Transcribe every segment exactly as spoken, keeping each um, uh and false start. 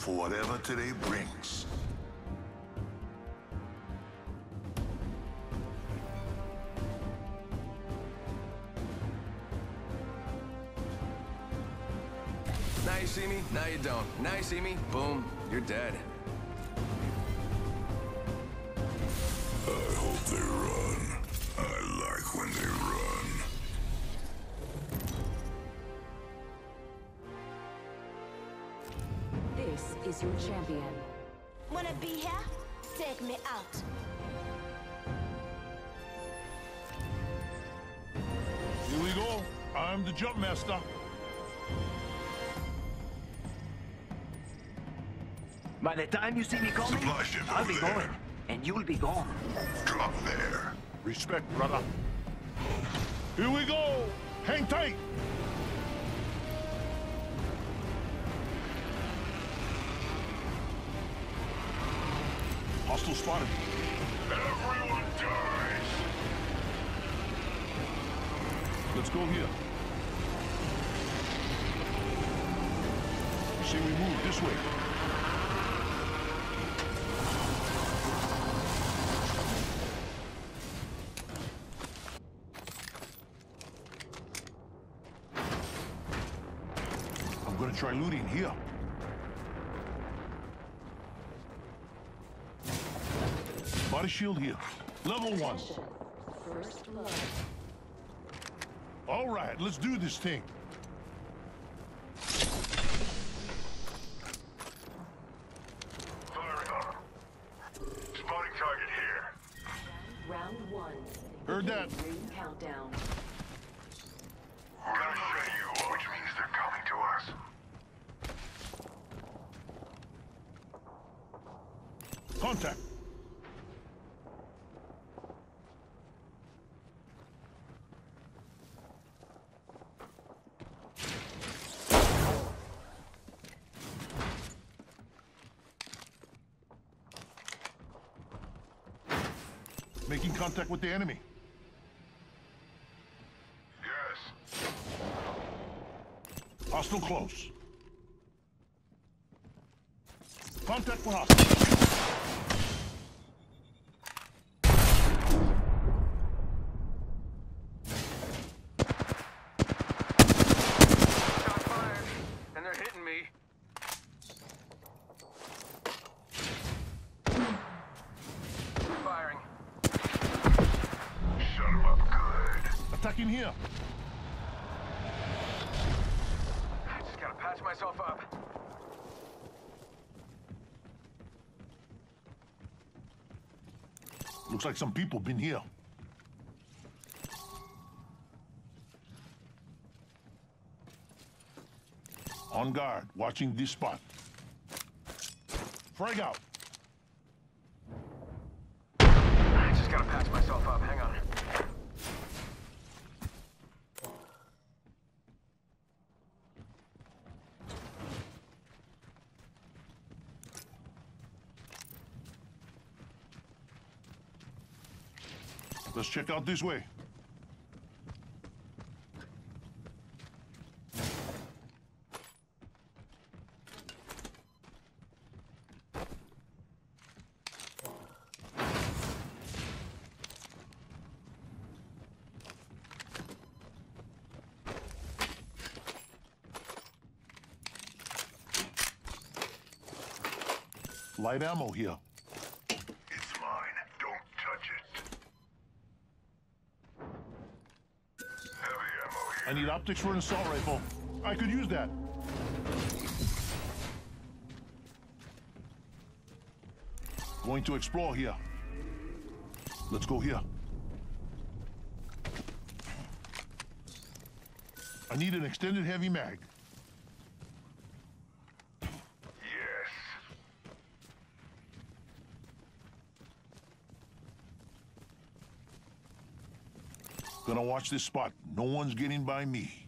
for whatever today brings. Now you see me, now you don't. Now you see me, boom, you're dead. I hope they run. I like when they run. This is your champion. Wanna be here? Take me out. Here we go. I'm the jump master. By the time you see me coming, Supply ship I'll over be there. going, and you'll be gone. Drop there. Respect, brother. Here we go. Hang tight. Hostile spotted. Everyone dies. Let's go here. You see we move this way. I'm gonna try looting here. Body shield here. Level one. First blood. All right, let's do this thing. Firing arm. Spotting target here. Round one. Heard that. Ring countdown. We're gonna shut you up, which means they're coming to us. Contact. Making contact with the enemy. Yes. Hostile close. Contact with hostile. Shot fired, and they're hitting me. Firing. Shut him up good. Attacking here. Just gotta patch myself up. Looks like some people been here. On guard, watching this spot. Frag out. I just gotta patch myself up. Hang on. Let's check out this way. Light ammo here. It's mine. Don't touch it. Heavy ammo here. I need optics for an assault rifle. I could use that. Going to explore here. Let's go here. I need an extended heavy mag. Yes. Gonna watch this spot. No one's getting by me.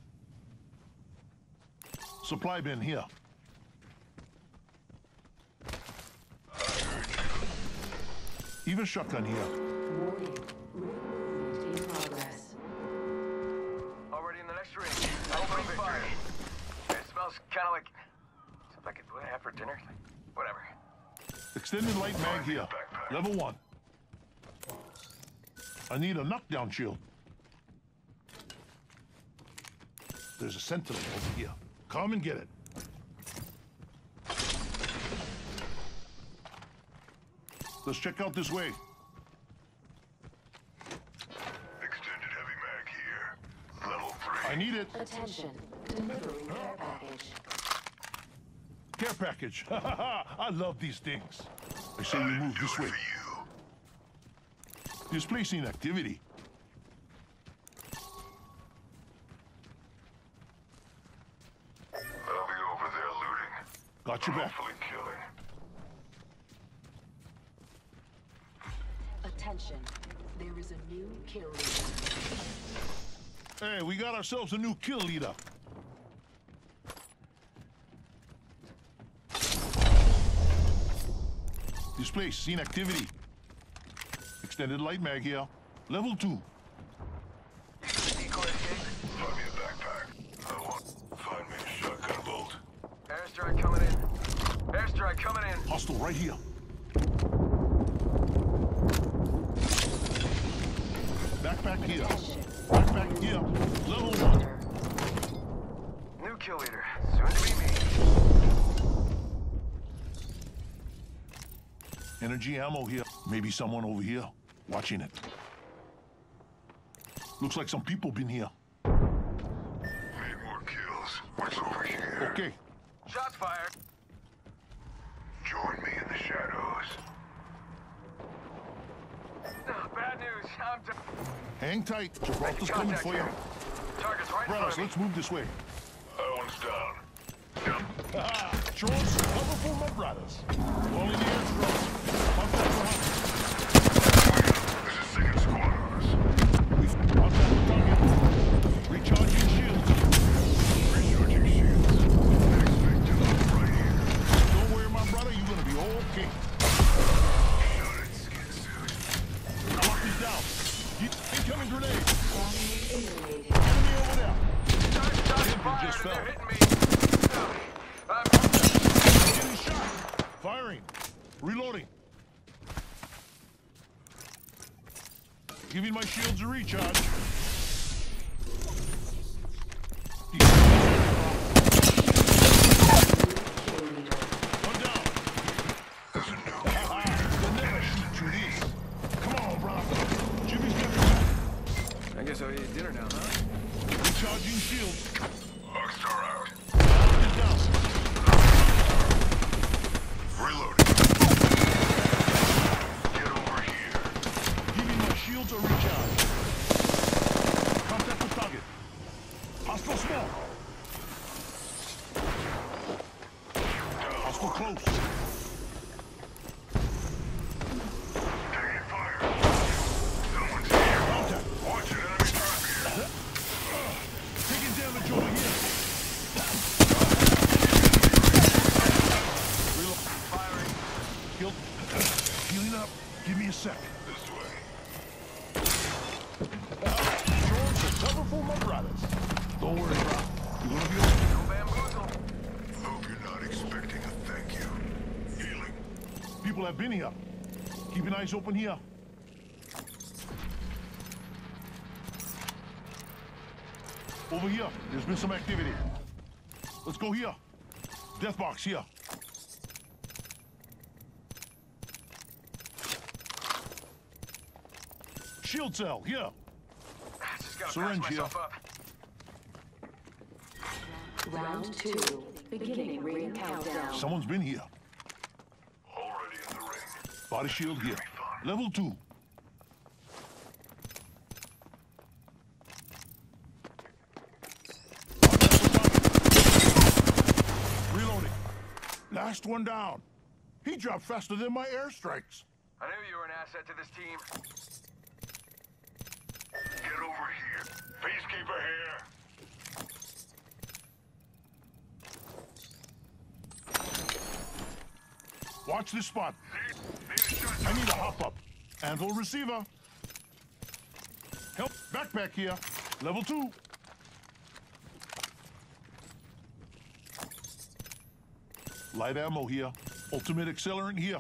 Supply bin here. Even shotgun here. Warning. Ring movement in progress. Already in the next ring. Opening fire. It smells kind of like Like, what I have for dinner? Whatever. Extended light mag here. Level one. I need a knockdown shield. There's a sentinel over here. Come and get it. Let's check out this way. Extended heavy mag here. Level three. I need it. Attention. Delivering care package. Care package. I love these things. I say we move this way. For you. Displacing activity. I'll be over there looting. Got your back. Hopefully killing. Attention. There is a new kill leader. Hey, we got ourselves a new kill leader. Displace, seen activity. Extended light mag here. Level two. Decoy escape. Find me a backpack. I want. Find me a shotgun bolt. Airstrike coming in. Airstrike coming in. Hostile right here. Backpack here. Backpack here. Level one. New kill leader. Soon to be me. Energy ammo here. Maybe someone over here watching it. Looks like some people been here. Need more kills. What's over here? Okay. Shots fired. Join me in the shadows. Oh, bad news. I'm done. Hang tight. Gibraltar's Making coming contact for you. here. Target's right in front Brothers, of me. let's move this way. That one's down. Yep. Ah, Charles, cover for my brothers. Only the airdrops. Contact the hunt. This is second squad on us. We've contact the target. Recharging shields. Recharging shields. Next victim right here. Don't worry, my brother. You're gonna be okay. Shot it, skin suit. I lock these down. Keep incoming grenade. Eliminated. Enemy over there. Shots, shots Hit me, fired just and fell. they're hitting me. Oh, I'm Getting shot. Firing. Reloading. Giving my shields a recharge. Kill leader. One down. There's a new Ah, they'll never shoot through these. Come on, brother. Jimmy's got your back. I guess I'll eat dinner now, huh? Recharging shields. Rockstar out. Get down. Reloading. Get over here. Giving my shields a recharge. Contact the target. Hostile small. Hostile close. Taking fire. Someone's here. Contact. Watch it, enemy drop here. Taking damage over here. Reload. Firing. Killed. Healing up. Give me a sec. This way. George, cover for my brothers. Don't worry, bro. You're gonna be okay. No bamboozle. Hope you're not expecting a thank you. Healing. People have been here. Keeping eyes open here. Over here, there's been some activity. Let's go here. Death box here. Shield cell here. Just gotta Syringe patch here. myself up. Round two. Beginning ring countdown. Someone's been here. Already in the ring. Body shield here. Level two. Reloading. Last one down. He dropped faster than my airstrikes. I knew you were an asset to this team. Get over here. Peacekeeper here. Watch this spot. Need, need a shotgun. I need a hop up. Anvil receiver. Help. Backpack here. Level two. Light ammo here. Ultimate accelerant here.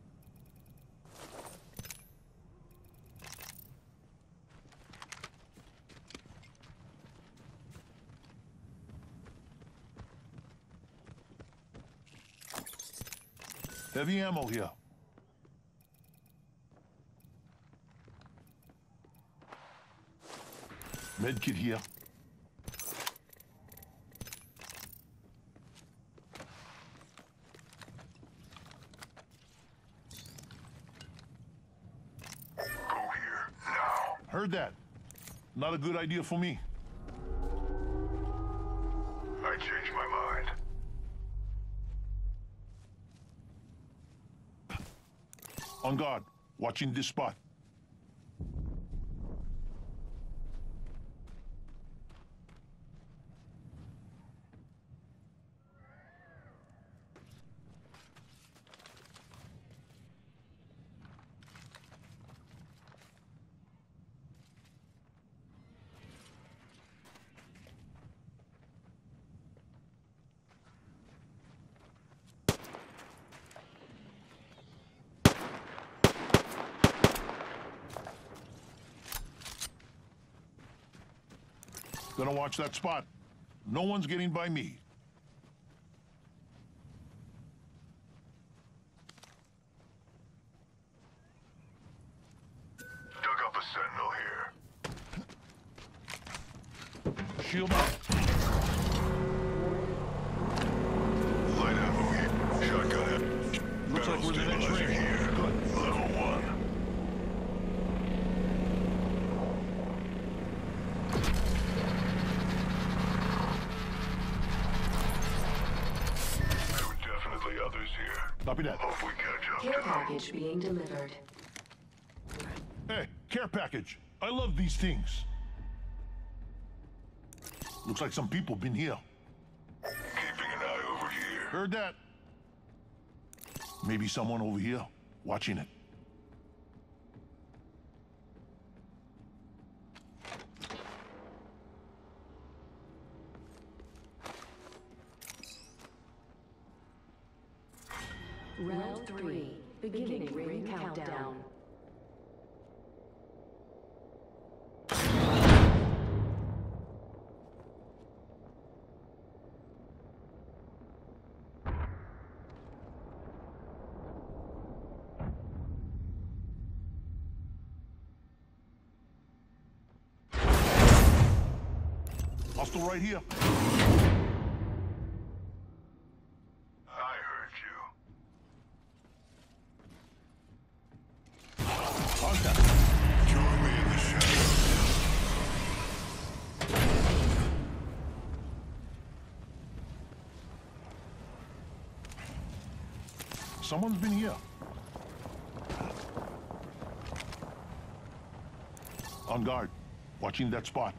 Heavy ammo here. Medkit here. Go here, now. Heard that. Not a good idea for me. I changed my mind. On guard, watching this spot. Gonna watch that spot. No one's getting by me. Dug up a sentinel here. Shield up. Light ammo here. Shotgun it. Looks like we're in the next Stabilizer ring. here. Good. Level one. There were definitely others here. Copy that. Hope we catch up Care to them. package being delivered. Hey, care package. I love these things. Looks like some people been here. Keeping an eye over here. Heard that. Maybe someone over here watching it. Round three. Beginning ring countdown. Hostile right here. I heard you. Contact. Join me in the shadows. Someone's been here. On guard. Watching that spot.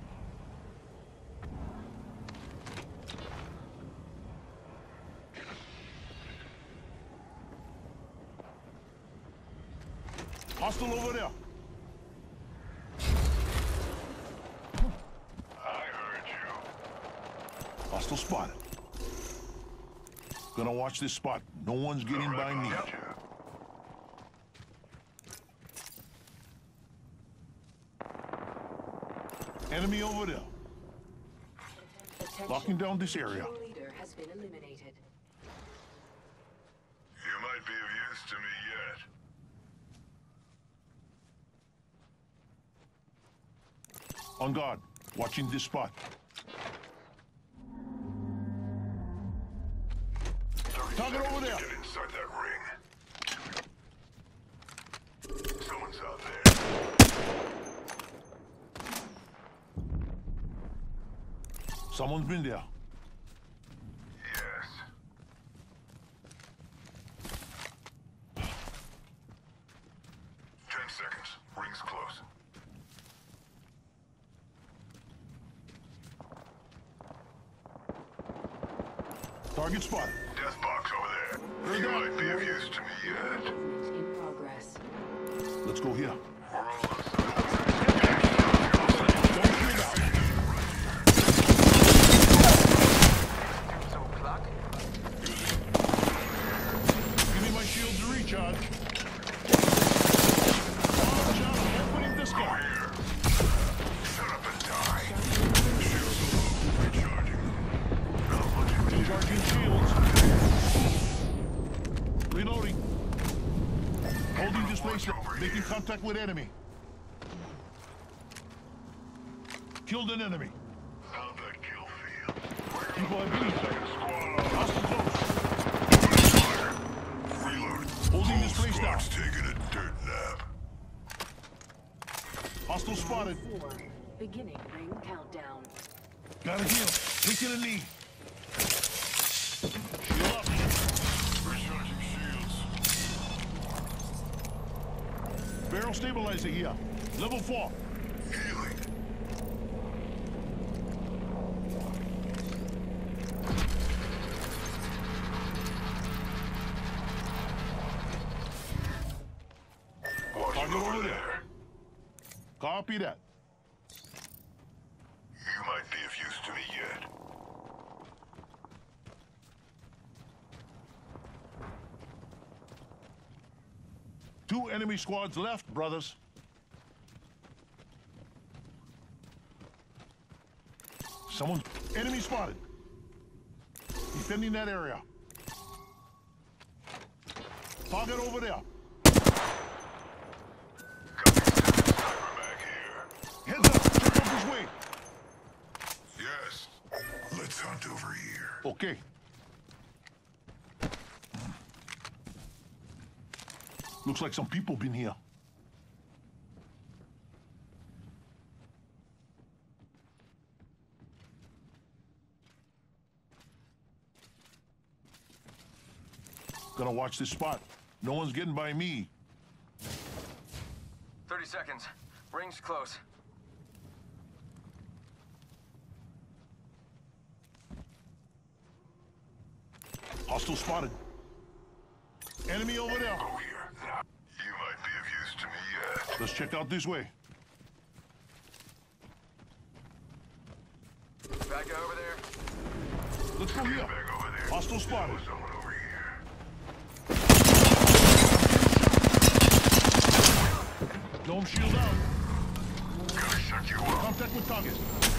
Hostile over there. I heard you. Hostile spotted. Gonna watch this spot. No one's getting by me. Gotcha. Enemy over there. Attention. Locking down this area. Your leader has been eliminated. You might be of use to me yet. On guard. Watching this spot. Target over there. Get inside that ring. Someone's out there. Someone's been there. Yes. Ten seconds. Ring's close. Target spotted. Death box over there. Heard You that. might be of use to me yet. Movement in progress. Let's go here. We're all outside. Don't shoot out. So, clock? Making contact with enemy. Killed an enemy. How'd that kill feel? People have been hostile close. Reload. Holding this Whole place down. squad's taking a dirt nap. Hostile spotted. Four. Beginning ring countdown. Gotta heal. Taking a knee. Shield up. Recharging shields. Barrel stabilizer here. Level four. Healing. Watch Target over over there. there. Copy that. You might be of use to me yet. Two enemy squads left, brothers. Someone... Enemy spotted. Defending that area. Target over there. Sniper mag here. Heads up. Check out this way. Yes. Let's hunt over here. Okay. Looks like some people been here. Gonna watch this spot. No one's getting by me. thirty seconds. Ring's close. Hostile spotted. Enemy over there. Go here. You might be of use to me yet. Let's check out this way. Back over there. Let's go here. Back over there. Hostile spotted. Someone over here. Dome shield out. Gonna shut you up. Contact with target.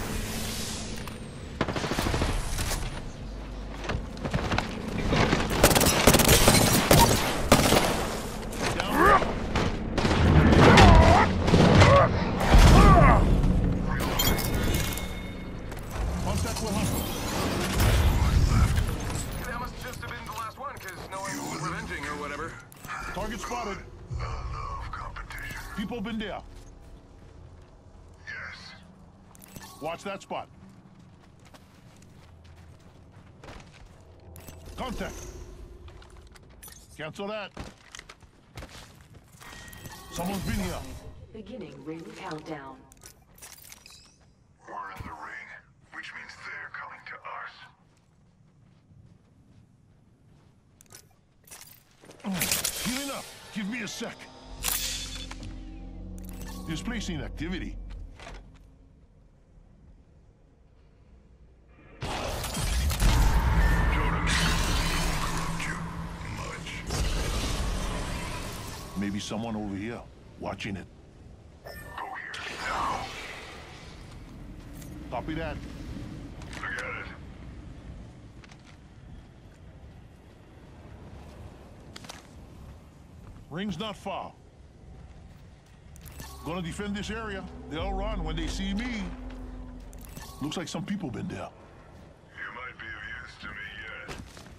Down. Contact with hostile. That must just have been the last one, because no one's revenging or whatever. Target spotted. I love competition. People been there. Yes. Watch that spot. Contact. Cancel that. Someone's been here. Beginning ring countdown. We're in the ring, which means they're coming to us. Healing up. Give me a sec. Displacing activity. Too much. Maybe someone over here watching it. Go here now. Copy that. Forget it. Ring's not far. Gonna defend this area. They'll run when they see me. Looks like some people been there. You might be of use to me yet.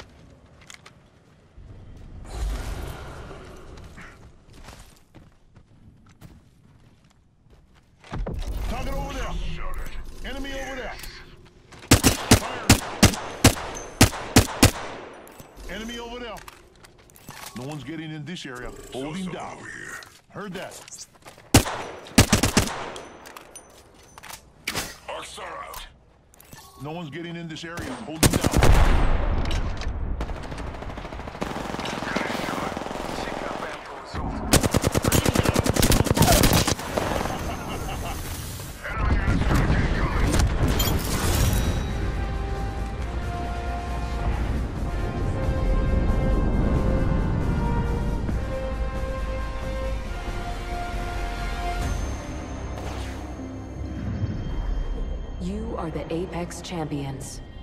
Target over there. Shut it. Enemy over there. Fire. Enemy over there. No one's getting in this area. Hold him Someone down. over here. Heard that. Arcs are out. No one's getting in this area. Hold him down. She got bamboozled. Enemy airstrike incoming. You are the Apex Champions.